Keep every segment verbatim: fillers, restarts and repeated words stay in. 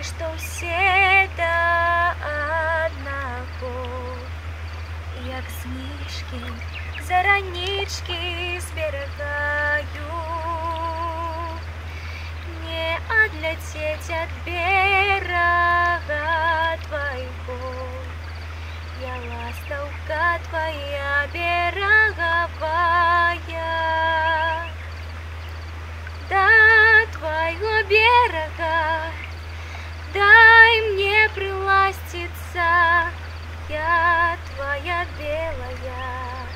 што ўсе да аднаго, як смішкі заранічкі зберагаю, не адляцець ад берага твайго. Я ластаўка твая берагавая, да твайго берага дай мне прыласціцца. Я твоя белая,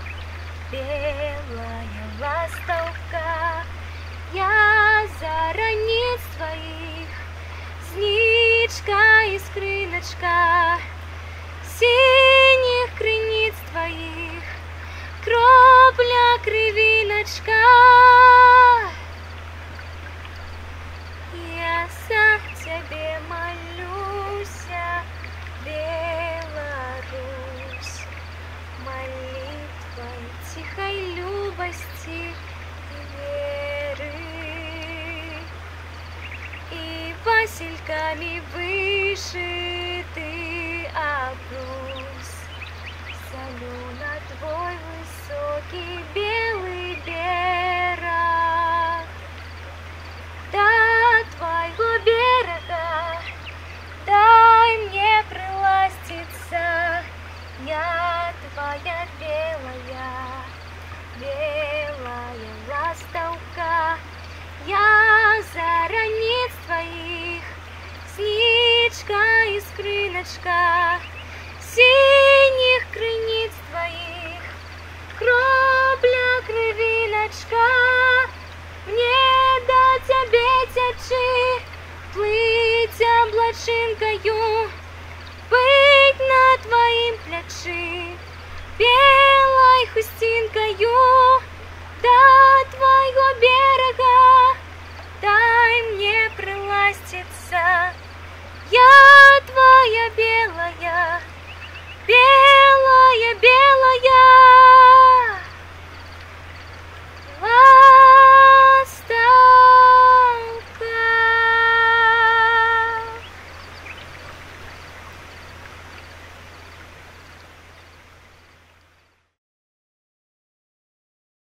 белая ластаўка, я зараніц твоих, знічка і скрыначка, синіх крыніц твоих, кропля крывіначка. Я за цябе молюся, Беларусь, молитвой тихой любости и веры, и васильками вышитый обрус. Солю на твой высокий белый берег, до твоего берега дай мне приластиться. Я твоя белая, белая ластаўка, я зараніц твоих, снічка і скрыначка, синіх крыніц твоих, кропля крывіначка. Мне до цябе цячы, плыть облачинкою, быть на твоим плячы, белой хустинкою, до твоего берега дай мне приластиться. Я твоя белая, белая, белая